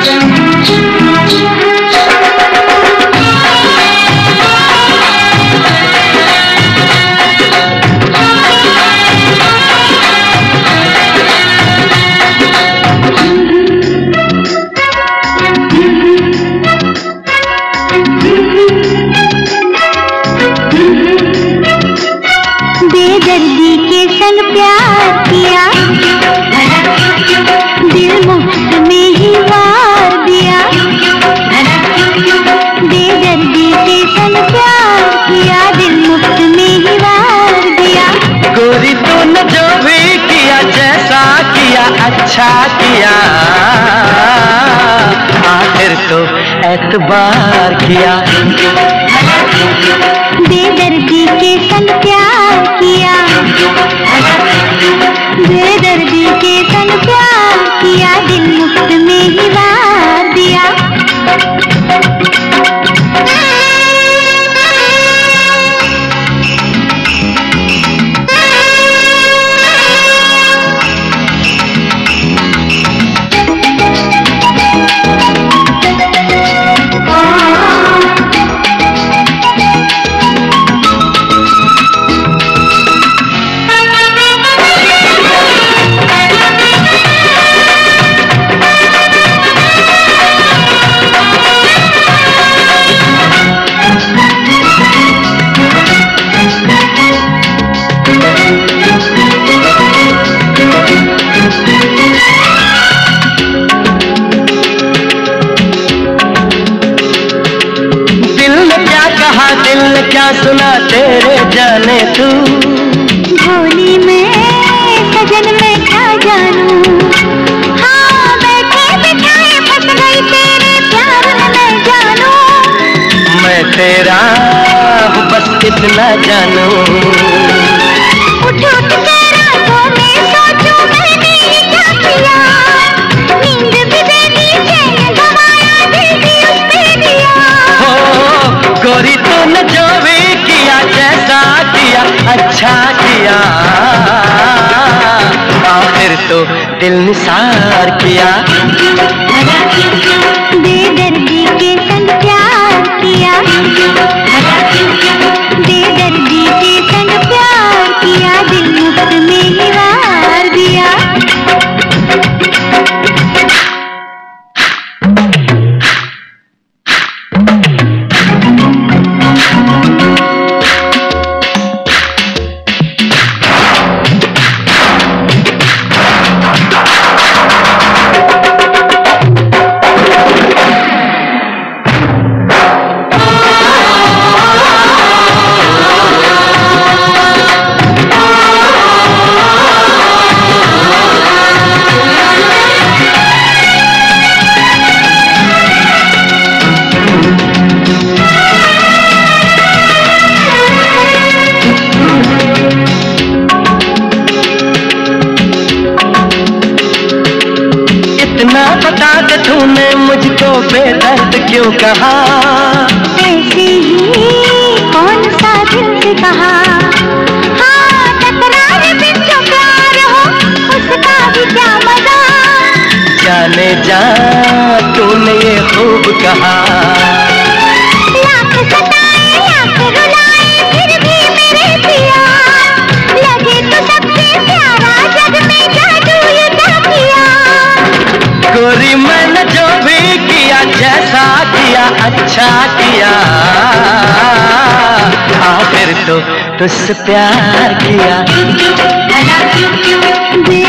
बेदर्दी के संग प्यार किया, दिल मुफ्त में ही वार दिया। बेदर्दी के संग प्यार किया, दिल मुफ्त में ही वार दिया। गोरी तूने जो भी किया, जैसा किया अच्छा किया, आखिर तो एतबार किया। बेदर्दी के संग प्यार किया, बेदर्दी के संग प्यार किया, दिल मुफ्त में ही वार दिया। दिल ने क्या सुना तेरे जाने तू, भोली मैं सजन में क्या जानूं। हाँ बैठे बिठाए फंस गई तेरे प्यार में मैं जानूं। मैं तेरा हूँ बस इतना जानूं। उठ उठ के रातों में सोचूं मैंने क्या किया, नींद भी दे दी, चैन गंवाया, दिल भी उस पे दिया। हो गोरी तूने जो भी किया, जैसा किया अच्छा किया, आखिर तो दिल निसार किया। बेदर्दी के संग प्यार किया, बेदर्दी के संग प्यार किया, दिल मुफ्त में ही वार दिया। इतना बता के तूने मुझको बेदर्द क्यों कहा, ऐसे ही कौन सा दिल से कहा। हाँ तकरार में जो प्यार हो, उसका भी क्या मजा। जाने जा तूने ये खूब कहा। लाख सताए लाख रुलाए फिर भी मेरे पिया, लगे तो सबसे प्यारा जग में जादू ये क्या किया। गोरी मैंने जो भी किया, जैसा किया अच्छा किया, आखिर तो तुझसे प्यार किया।